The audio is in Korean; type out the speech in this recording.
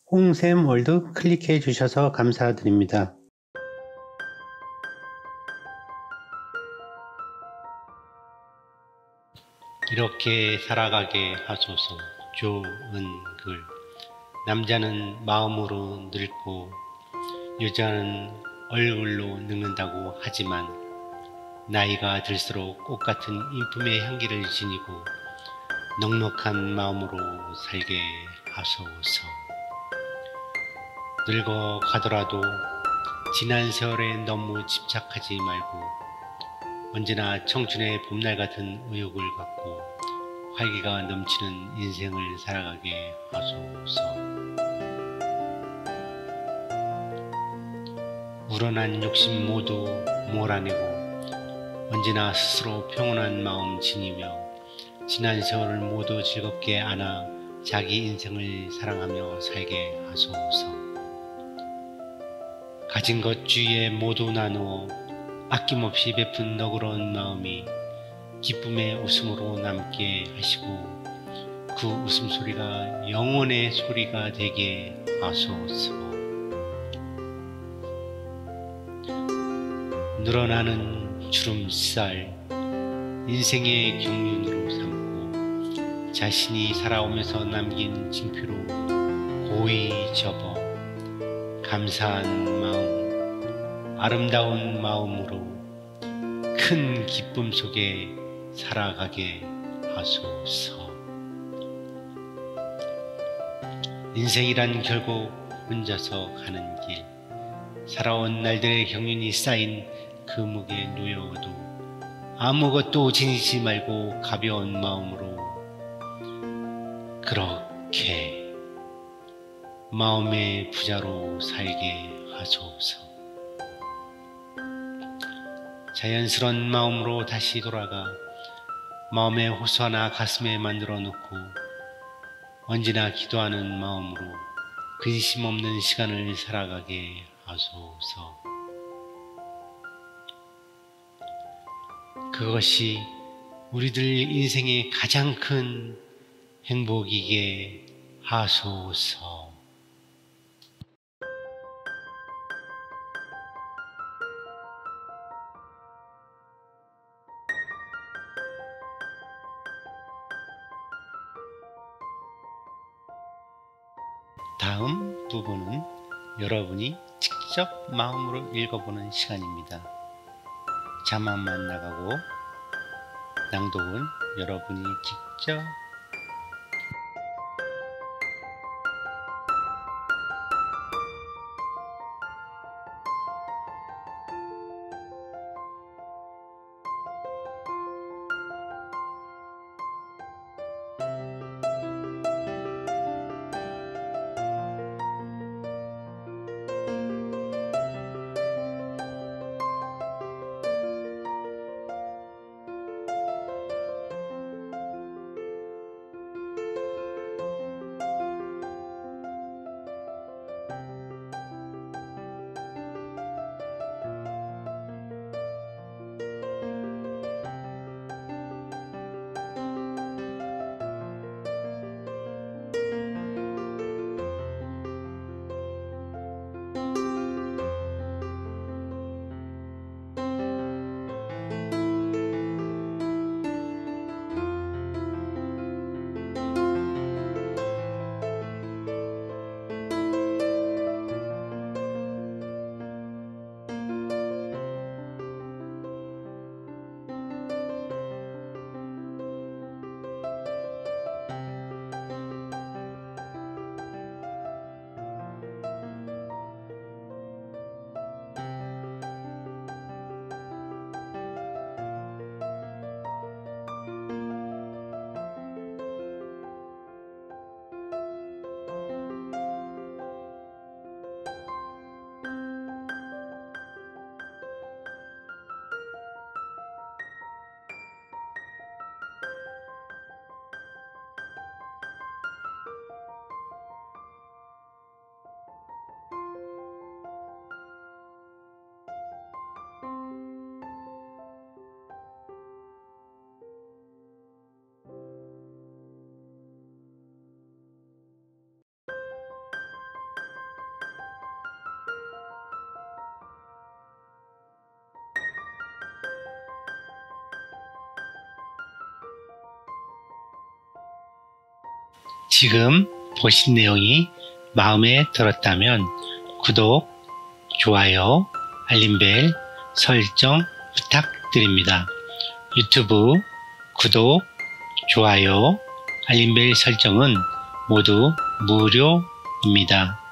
홍샘월드 클릭해 주셔서 감사드립니다. 이렇게 살아가게 하소서. 조은글. 남자는 마음으로 늙고 여자는 얼굴로 늙는다고 하지만 나이가 들수록 꽃같은 인품의 향기를 지니고 넉넉한 마음으로 살게 하소서. 늙어 가더라도 지난 세월에 너무 집착하지 말고 언제나 청춘의 봄날 같은 의욕을 갖고 활기가 넘치는 인생을 살아가게 하소서. 우러난 욕심 모두 몰아내고 언제나 스스로 평온한 마음 지니며 지난 세월을 모두 즐겁게 안아 자기 인생을 사랑하며 살게 하소서. 가진 것 주위에 모두 나누어 아낌없이 베푼 너그러운 마음이 기쁨의 웃음으로 남게 하시고 그 웃음소리가 영혼의 소리가 되게 하소서. 늘어나는 주름살 인생의 경륜으로 삼고 자신이 살아오면서 남긴 징표로 고이 접어 감사한 마음, 아름다운 마음으로 큰 기쁨 속에 살아가게 하소서. 인생이란 결국 혼자서 가는 길, 살아온 날들의 경륜이 쌓인 그 무게에 놓여도 아무것도 지니지 말고 가벼운 마음으로 그렇게 마음의 부자로 살게 하소서. 자연스러운 마음으로 다시 돌아가 마음의 호수 하나 가슴에 만들어 놓고 언제나 기도하는 마음으로 근심 없는 시간을 살아가게 하소서. 그것이 우리들 인생의 가장 큰 행복이게 하소서. 다음 부분은 여러분이 직접 마음으로 읽어보는 시간입니다. 자막만 나가고 낭독은 여러분이 직접 지금 보신 내용이 마음에 들었다면 구독, 좋아요, 알림벨 설정 부탁드립니다. 유튜브 구독, 좋아요, 알림벨 설정은 모두 무료입니다.